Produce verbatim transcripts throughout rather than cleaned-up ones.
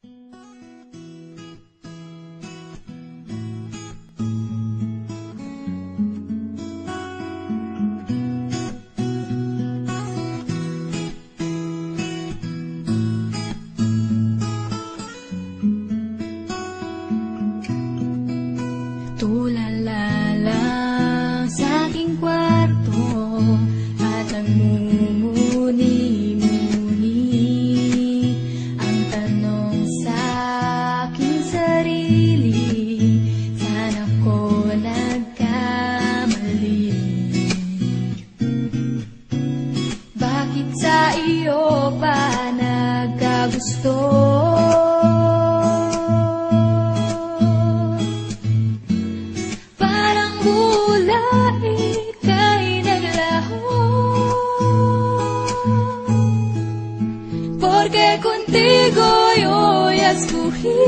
Tulala lang sa aking kwarto at ang mumuni-muni ang tanong sa aking sarili, saan ako nagkamali? Bakit sa iyo pa nagkagusto? Porque contigo yo ya escogí,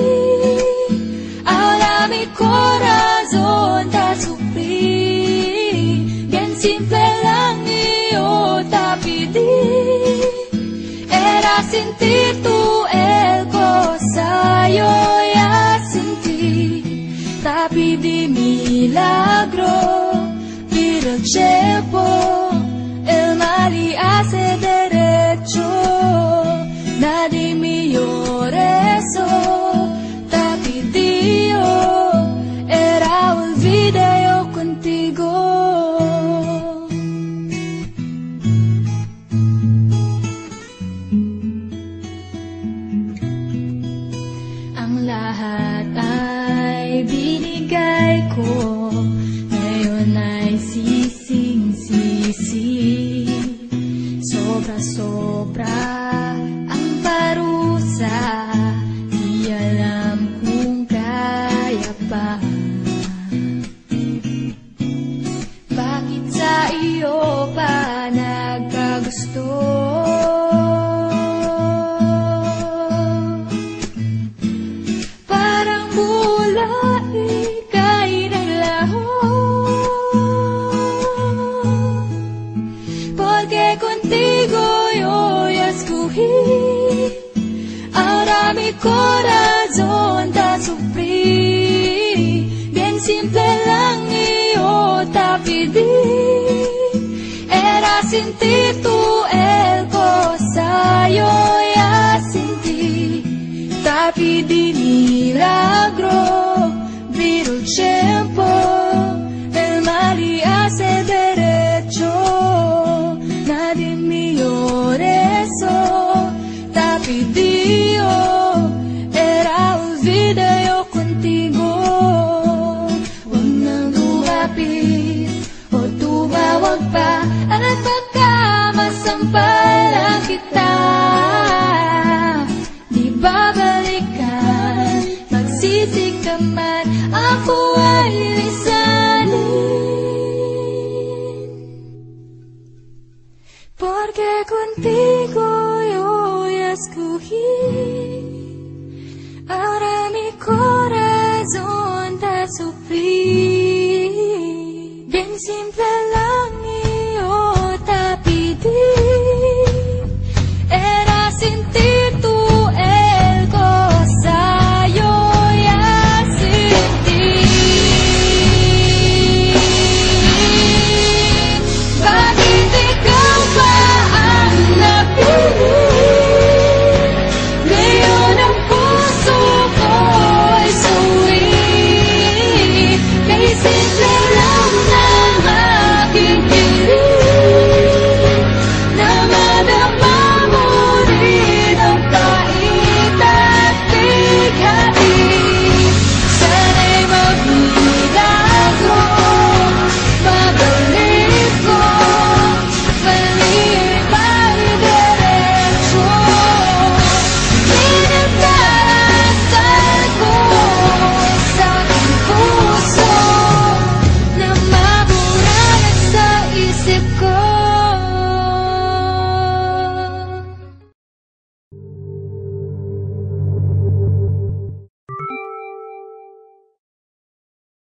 ahora mi corazón te sufrí. Bien simple lang yo te pedí, era sentir tú el cosa yo ya sentí. Te pedí milagro, pero el tiempo el mal y hace derecho. Nadie mío rezo, te pidió, era olvidé yo contigo. Ang lahat ay binigay ko, ngayon ay sising-sisi. Sobra-sobra di alam kung kaya pa. Bakit sa iyo pa nagkagusto? Parang mula ika'y naglaho, porque contigo yo ya escogí. Ahora mi corazón te sufrí, bien simple lang yo te pedí, era sentir tú el cosa yo ya sentí. Te pedí milagro, pero el tiempo el mal y hace derecho. Nadie mío rezo, te pedí, era olvidé yo contigo. Huwag nang lumapit o tumawag pa, at baka masampalan kita. Di babalikan, magsisig ka man, ako ay lisanin. Porque contigo yo ya escogí, ahora mi corazón te sufrí. Bien simple lang